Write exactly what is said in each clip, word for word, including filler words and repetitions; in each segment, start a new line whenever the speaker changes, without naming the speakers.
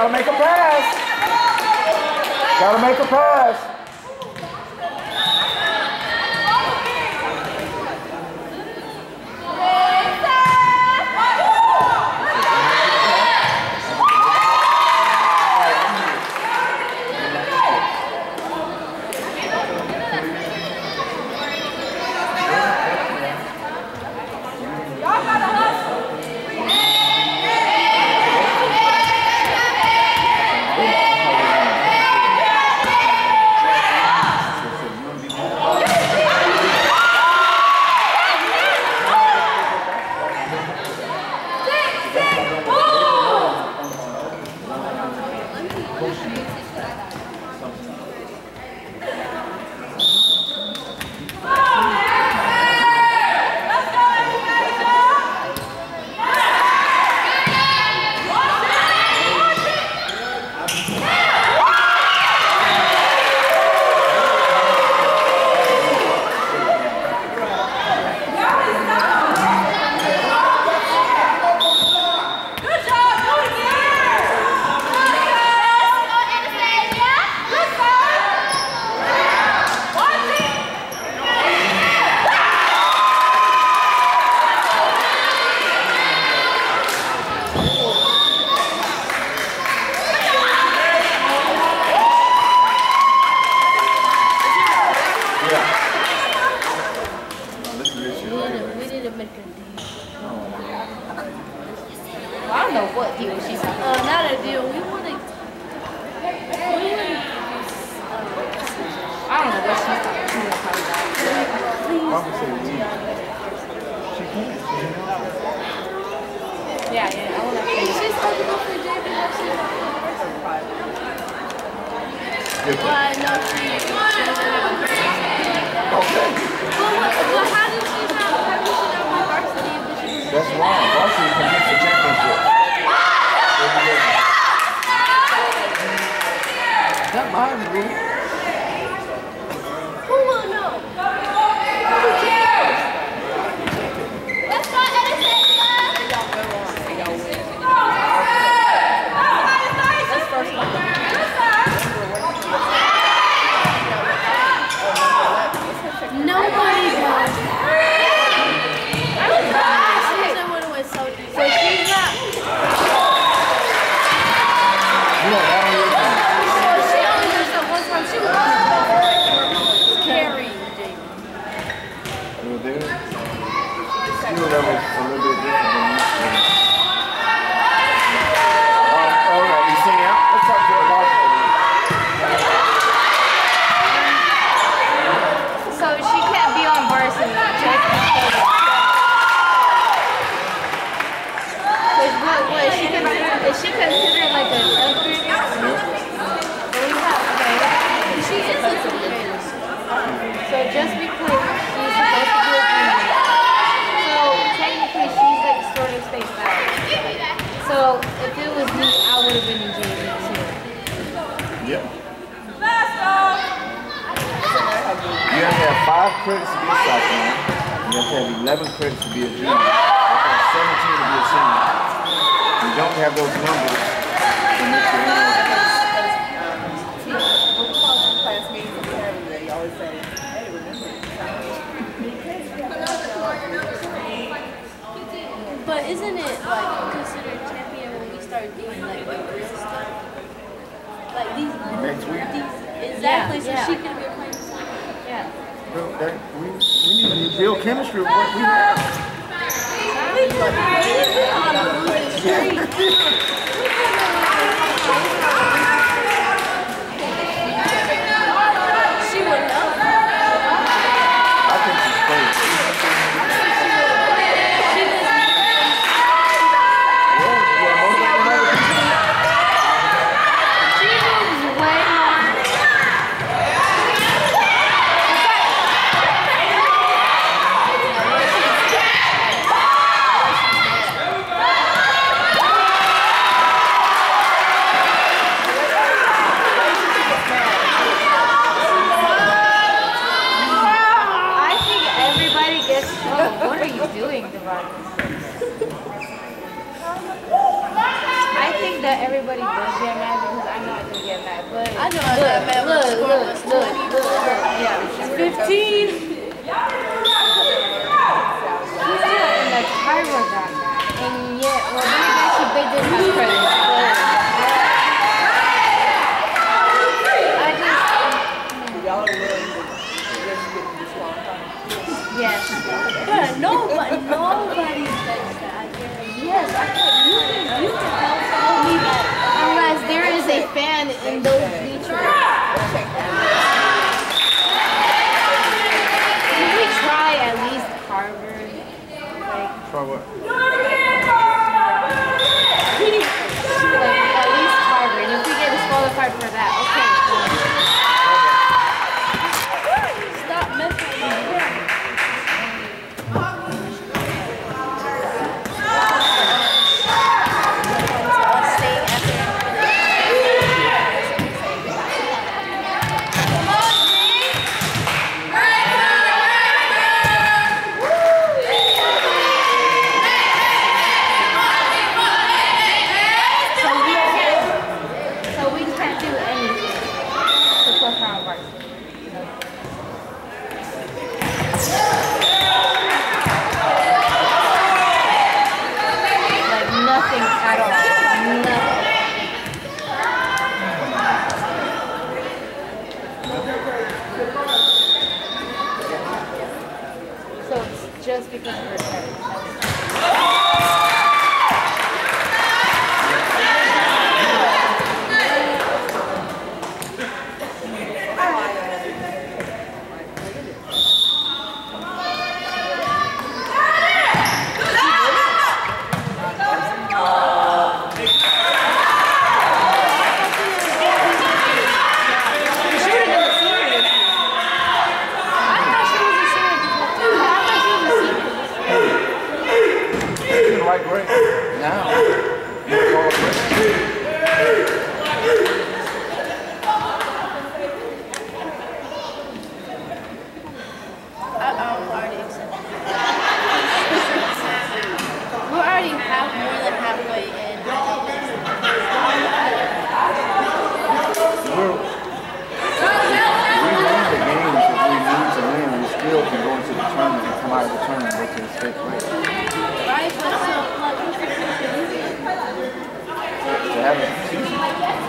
Gotta make a pass. Gotta make a pass.
know I got mad when the score was twenty.
Yeah, fifteen. She's not in the timer that bad. And yet, well, then again, she they did have credit. I just. Yes.
But nobody, nobody says that.
Yes, I can. You can, you can tell me that unless there is a fan in those bleachers. Can we try at least Harvard? Like,
Try what?
like at least Harvard. And if we get disqualified for that, okay.
Stop messing with me.
Just because we're tired.
Great. Now, you call it
I'm already accepted. We're already half, more than halfway in.
We're, we win the games that we need to win. We still can go into the tournament and come out of the tournament and go to the state play.
Right, but still, like,
To have a season.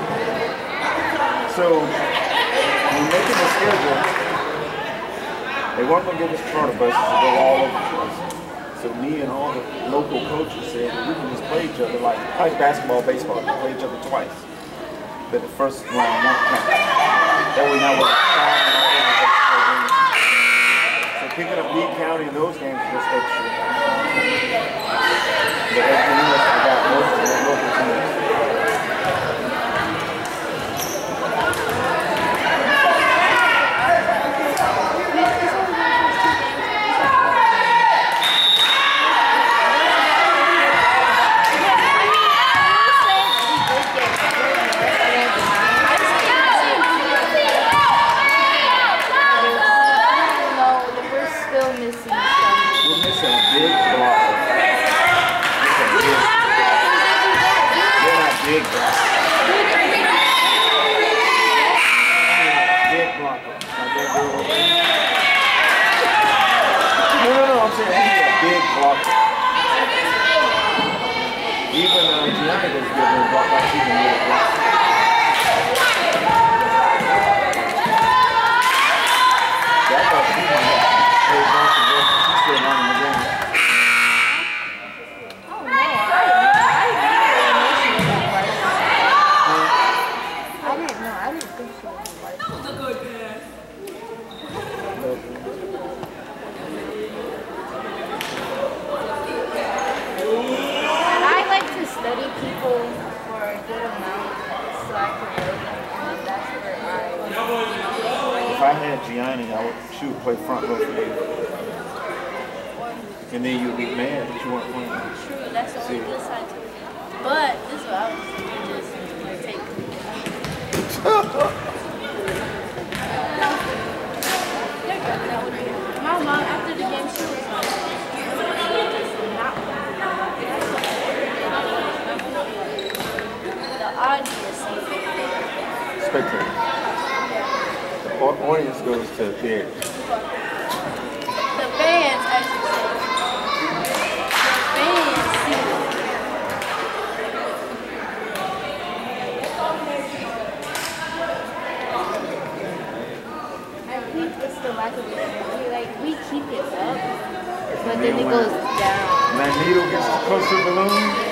So, when making the schedule, they weren't going to give us charter buses to go all over the place. So me and all the local coaches said that we can just play each other like, like basketball, baseball, we play each other twice. But the first round won't count. That way now we're five and all over the games. So picking up Lee County in those games was extra. But everything else, we got most of the local teams. Even uh, Gianna was getting blocked like she can get it blocked. That's how she might have played most of this. She's still not in the game.
Oh no, I didn't know. I didn't know. I didn't think she was white. That was a good pass. Study people for a good amount so I could learn them, and that's where I...
If I had Gianni, I would, she would play front row for you. And then you'd be mad that you weren't playing.
True, that's the only good side to it. But this is what I was just take. My mom, after the game, she was like, the audience.
Spectator. au- audience goes to theaters?
The fans actually say. The fans see it.
I think it's the lack of energy. Like, we keep it up, but then it goes down.
Magneto gets to push the balloon.